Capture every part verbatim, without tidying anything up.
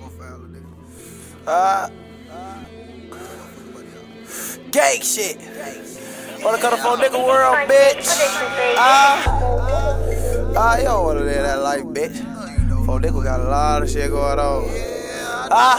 Uh, gang shit. Wanna come to Four Nickel World, bitch? Ah, uh, ah, uh, you don't wanna live that life, bitch. Four Nickel got a lot of shit going on. Ah,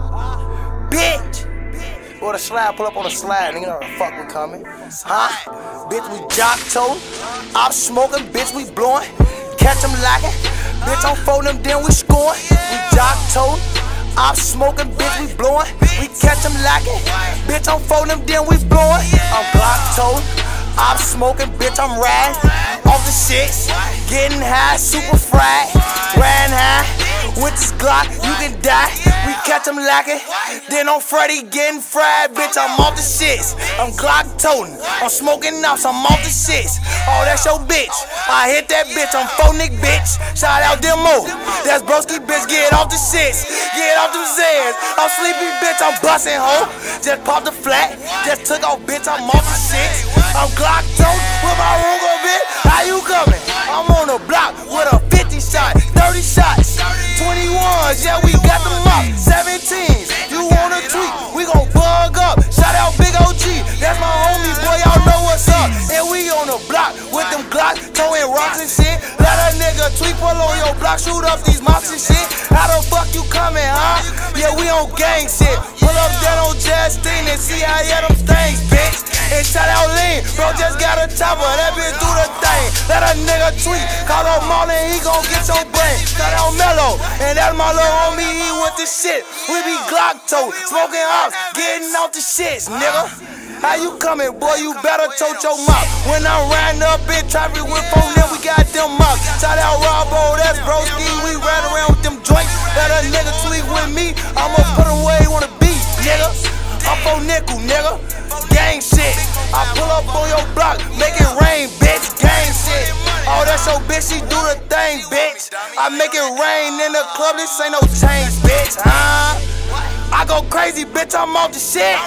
uh, bitch. Or the slide, pull up on the slide, nigga. Know the fuck we coming? Huh? Bitch, we jock toting. I'm smoking, bitch, we blowing. Catch them lacking. Bitch, I'm folding them, then we scoring. We jock toting. I'm smoking, bitch, we blowing. We catch them lacking. Bitch, I'm folding them, then we blowing. I'm block toting. I'm smoking, bitch, I'm riding. Off the shits. Getting high, super fried. Ran high. With this Glock, you can die. We catch them lacking. Then on Freddy getting fried, bitch, I'm off the shits. I'm Glock toting. I'm smoking ops, I'm off the shits. Oh, that's your bitch. I hit that bitch, I'm Four Nickel, bitch. Shout out Demo. That's Broski, bitch, get off the shits. Get off them Zans. I'm sleepy, bitch, I'm busting, ho. Just popped the flat. Just took off, bitch, I'm off the shits. I'm Glock toting with my Rugo, bitch. How you coming? I'm on the block with a fifty shot, thirty shots. twenty-ones, yeah, we got them up. seventeens, you wanna tweet, we gon' bug up. Shout out Big O G, that's my homie, boy, y'all know what's up. And we on the block with them Glocks, towing rocks and shit. Let a nigga tweet, pull on your block, shoot up these mops and shit. How the fuck you coming, huh? Yeah, we on gang shit. Pull up that on Justin and see how yeah them things, bitch. And shout out Lean, bro just got a chopper, that bitch do the thing. Let a nigga tweet, call up Marlon, he gon' get your brain. Shout out Mello, and that's my little homie, he with the shit. We be Glock tote, smoking ops, getting off the shits, nigga. How you coming, boy? You better tote your mouth. When I'm riding up in traffic with Four Nickel, we got them mouths. Shout out Robbo, that's Broski, we ride around with them joints. Let a nigga tweet with me, I'ma put him where he wanna be, nigga. I'm Four Nickel, nigga. Gang shit. I pull up on your block, make it rain, bitch. Gang shit. Oh, that's your bitch, she do the thing, bitch. I make it rain in the club, this ain't no change, bitch. Huh? I go crazy, bitch, I'm off the shit.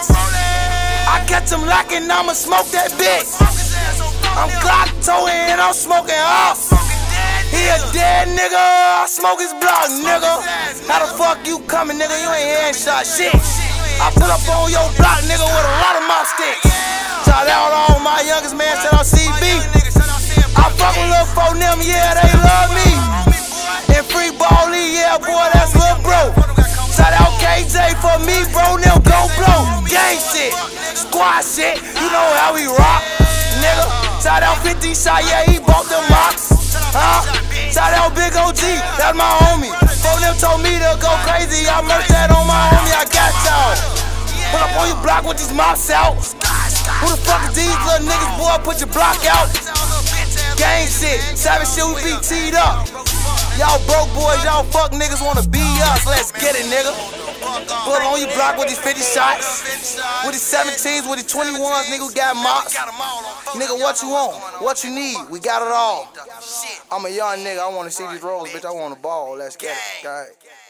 I catch him locking, I'ma smoke that bitch. I'm Glock towing and I'm smoking off. He a dead nigga, I smoke his block, nigga. How the fuck you coming, nigga? You ain't headshot shit. I pull up on your block, nigga, with a lot of mop sticks. Shout out all my youngest man, shout out C B. I fuck with Lil Four Nickel, yeah, they love me. And Free Bally, yeah, boy, that's Lil Bro. Shout out K J for me, bro, them go blow. Gang shit, squad shit, you know how we rock, nigga. Shout out fifty shot, yeah, he bought them mocks. Huh? Shout out Big O G, that's my homie. Four Nickel told me to go crazy, I merged that on my homie, I got y'all. Pull up on your block with these mops out. Who the fuck is these little niggas, boy, put your block out. Gang shit, savage shit, we be teed up. Y'all broke boys, y'all fuck niggas wanna be us, let's get it, nigga. Pull up on your block with these fifty shots. With these seventeens, with these twenty-ones, nigga, we got mops. Nigga, what you want? What you need? We got it all. I'm a young nigga, I wanna see these rolls, bitch, I wanna ball, let's get it.